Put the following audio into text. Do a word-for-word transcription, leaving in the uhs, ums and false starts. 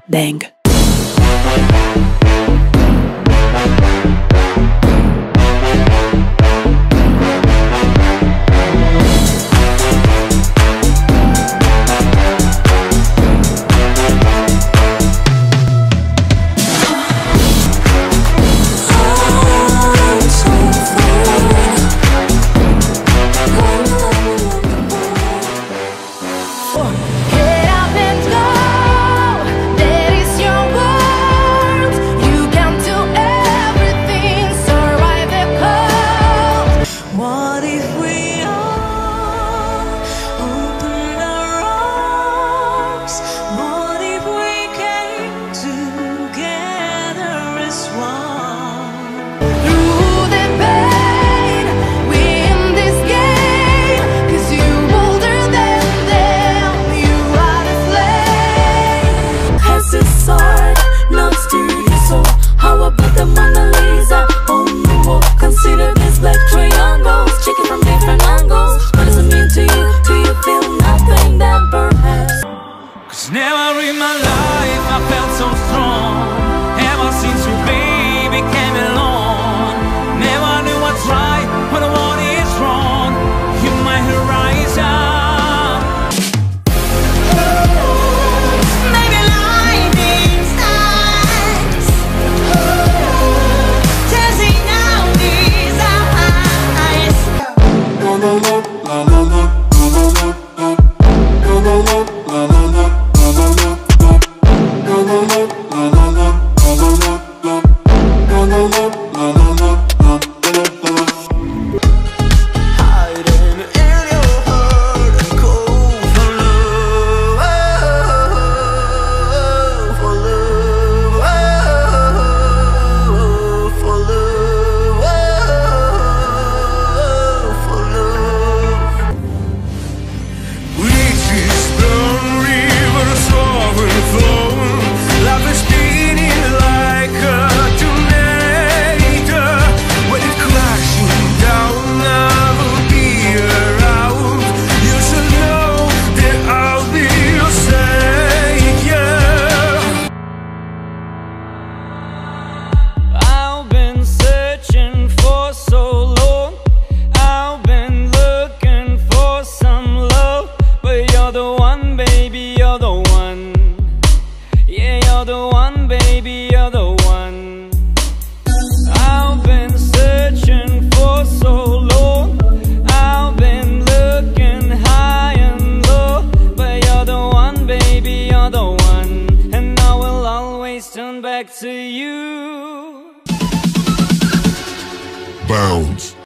Dang. Never in my life I felt so strong. Ever since you, baby, came along. Never knew what's right when what is wrong. You're my horizon. Maybe lightning strikes, dancing out these eyes. La la la la la la la la la la la. You're the one, baby, you're the one. I've been searching for so long. I've been looking high and low, but you're the one, baby, you're the one. And I will always turn back to you. Bounce.